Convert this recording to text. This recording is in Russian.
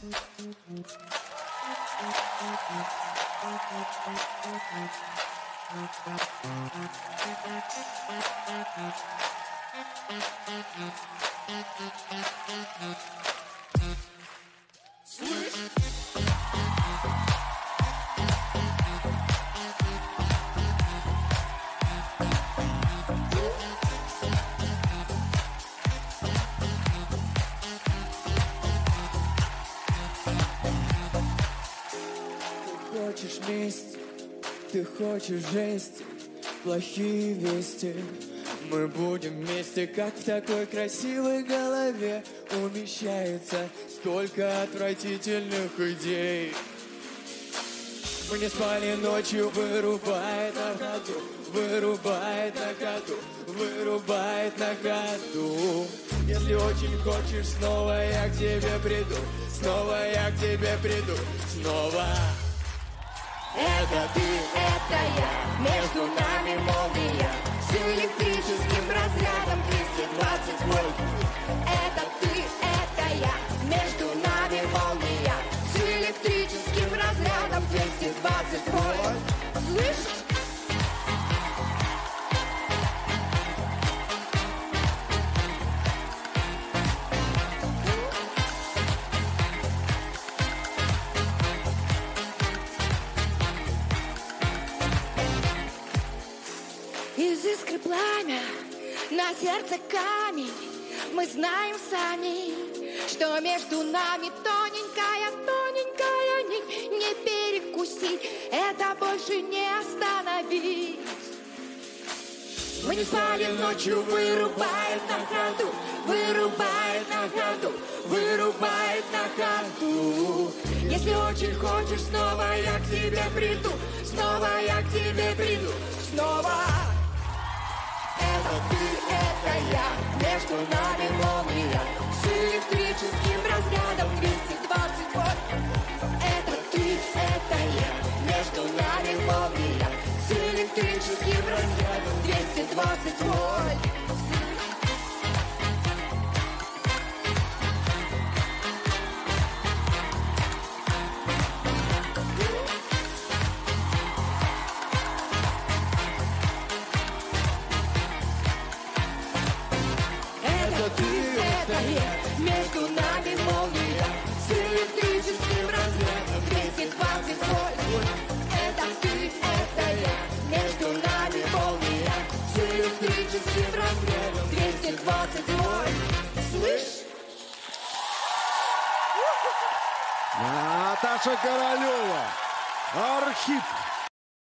Хочешь мести, ты хочешь жести, плохие вести. Мы будем вместе, как в такой красивой голове умещается столько отвратительных идей. Мы не спали ночью, вырубает на ходу, вырубает на ходу, вырубает на ходу. Если очень хочешь, снова я к тебе приду, снова я к тебе приду, снова. Это ты, это я, между нами молния, с электрическим разрядом 220 вольт. Это ты, это я, между нами молния, с электрическим разрядом 220 вольт. Слышишь? Из искры пламя, на сердце камень. Мы знаем сами, что между нами тоненькая, тоненькая нить. Не перекусить, это больше не остановить. Мы не спали ночью, вырубает на ходу, вырубает на ходу, вырубает на ходу. Если очень хочешь, снова я к тебе приду, снова я к тебе приду, снова. Это ты, это я, между нами молния, с электрическим разрядом 220 вольт. Это ты, это я, между нами молния, с электрическим разрядом 220 вольт. Между нами молния, с электрическим разрядом 220 вольт. Это ты, это я, между нами молния, с электрическим разрядом 220 вольт. Слышь? Наташа Королева, Архип.